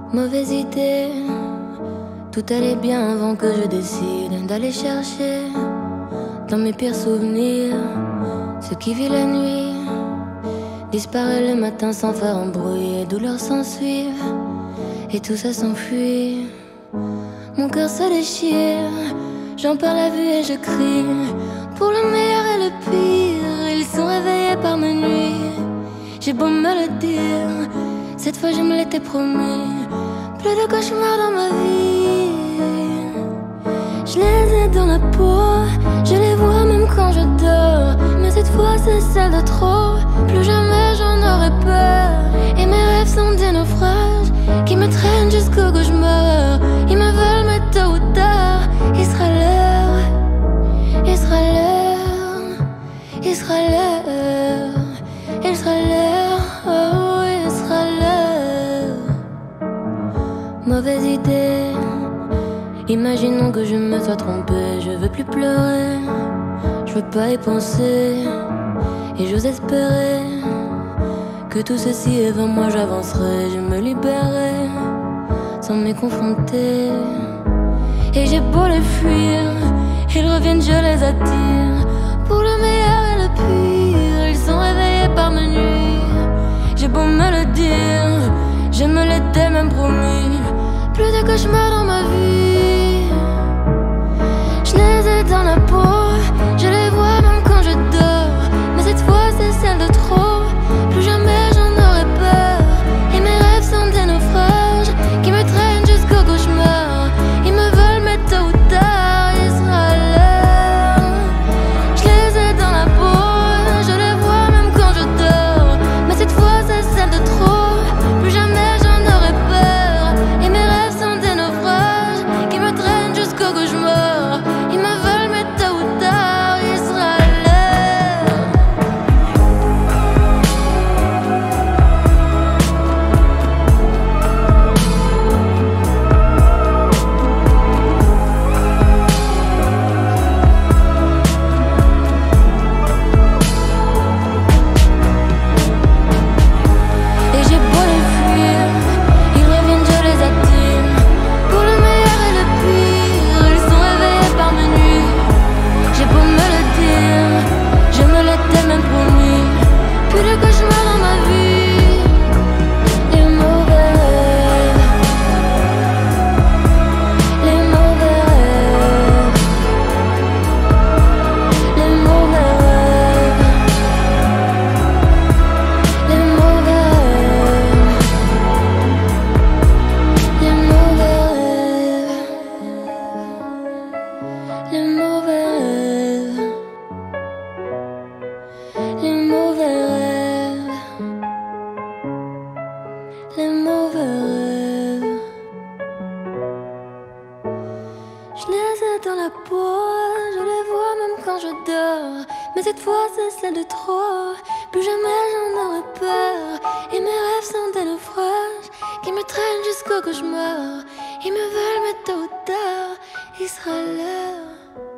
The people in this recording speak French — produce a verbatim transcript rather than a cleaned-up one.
Mauvaise idée, tout allait bien avant que je décide d'aller chercher dans mes pires souvenirs ce qui vit la nuit disparaît le matin sans faire un bruit, et douleur s'ensuit et tout ça s'enfuit. Mon cœur se déchire, j'en perds la vue et je crie. Pour le meilleur et le pire, ils sont réveillés par ma nuit. J'ai beau me le dire, cette fois je me l'étais promis. Plus de cauchemars dans ma vie. Je les ai dans la peau, je les vois même quand je dors. Mais cette fois c'est celle de trop, plus jamais j'en aurai peur. Et mes rêves sont des naufrages qui me traînent jusqu'au cauchemar. Ils me veulent mais tôt ou tard, il sera l'heure, il sera l'heure, il sera l'heure, il sera l'heure, oh, il sera l'heure. Mauvaise idée, imaginons que je me sois trompée. Je veux plus pleurer, je veux pas y penser. Et j'ose espérer que tout ceci est vain, moi j'avancerai. Je me libérerai sans m'y confronter. Et j'ai beau les fuir, ils reviennent, je les attire. Pour le meilleur et le pire, ils sont réveillés par ma nuit. J'ai beau me le dire, je me l'étais même promis. Plus de cauchemars dans ma vie. Je les ai dans la peau, je les vois même quand je dors. Mais cette fois c'est celle de trop, plus jamais j'en aurai peur. Et mes rêves sont des naufrages qui me traînent jusqu'au cauchemar. Ils me veulent mais tôt ou tard, il sera l'heure. Je les ai dans la peau, je les vois même quand je dors. Mais cette fois c'est celle de trop, plus jamais j'en aurai peur. Et mes rêves sont des naufrages qui me traînent jusqu'au cauchemar. Ils me veulent mais tôt ou tard, il sera l'heure. Et j'ai beau les fuir, ils reviennent, je les attire. Pour le meilleur et le pire, ils sont réveillés par ma nuit. J'ai beau me le dire, je me l'étais même promis. Plus de cauchemars dans ma vie. Les mauvais rêves, les mauvais rêves, les mauvais rêves, les mauvais rêves, les mauvais rêves, les mauvais rêves, les mauvais rêves, les mauvais rêves. Je les ai dans la peau, je les vois même quand je dors. Mais cette fois c'est celle de trop, plus jamais j'en aurai peur. Et mes rêves sont des naufrages qui me traînent jusqu'au cauchemar. Ils me veulent mais tôt ou tard, il sera l'heure.